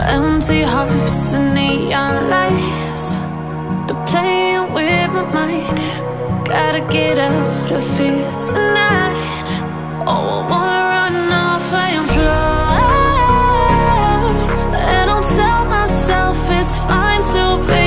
Empty hearts and neon lights, they're playing with my mind. Gotta get out of here tonight. Oh, I wanna run off and fly, and I'll tell myself it's fine to be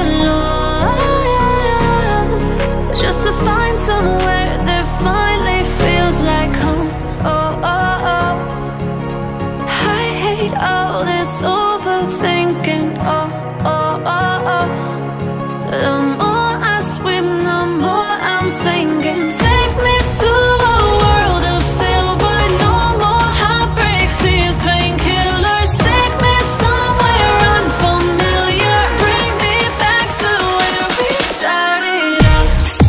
alone, just to find somewhere that finally feels like home. Oh, oh, oh. I hate all this overthinking. Oh, oh, oh, oh. The more I swim, the more I'm sinking. Take me to a world of silver, no more heartbreaks, tears, painkillers. Take me somewhere unfamiliar, bring me back to where we started out.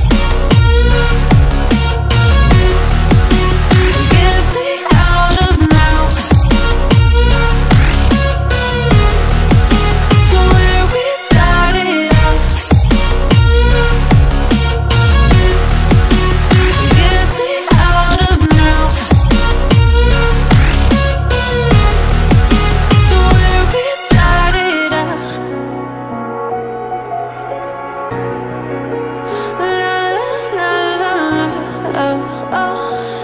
Get me out of now, to where we started out. Get me out of now, to where we started out. La la la la la, oh, oh.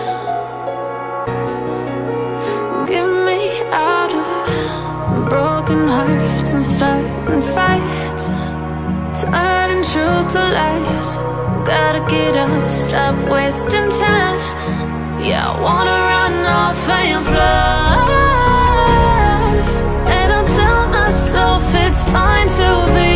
Get me out of broken hearts and starting fights, turning truth to lies. Gotta get up, stop wasting time. Yeah, I wanna run off and fly, and I'll tell myself it's fine to be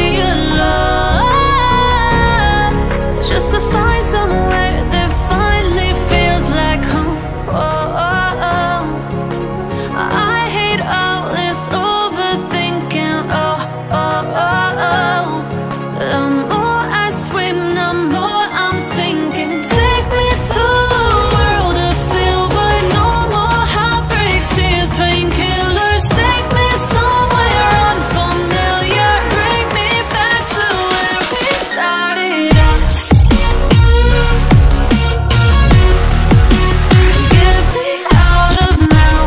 alone, just to find somewhere that finally feels like home. Oh, oh, oh. I hate all this overthinking. Oh, oh, oh, oh. The more I swim, the more I'm sinking. Take me to a world of silver, no more heartbreaks, tears, painkillers. Take me somewhere unfamiliar, bring me back to where we started out. Get me out of now,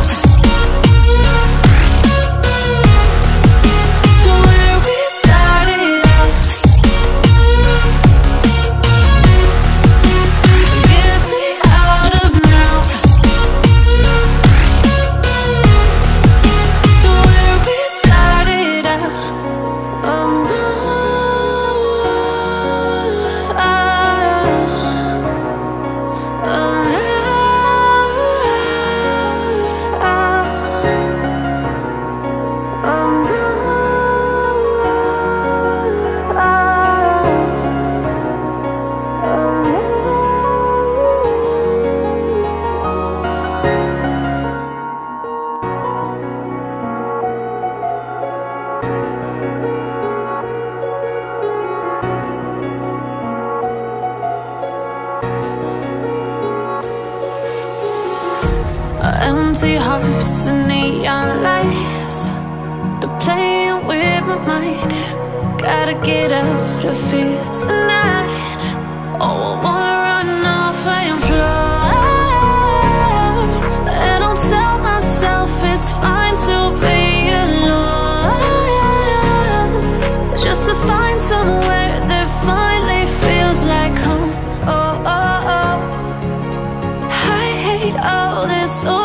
to where we started out. Get me out of now, to where we started out. Oh no, oh empty hearts and neon lights, they're playing with my mind. Gotta get out of here tonight. Oh, I wanna run off and fly, and I'll tell myself it's fine to be alone, just to find somewhere that finally feels like home. Oh, oh, oh. I hate all this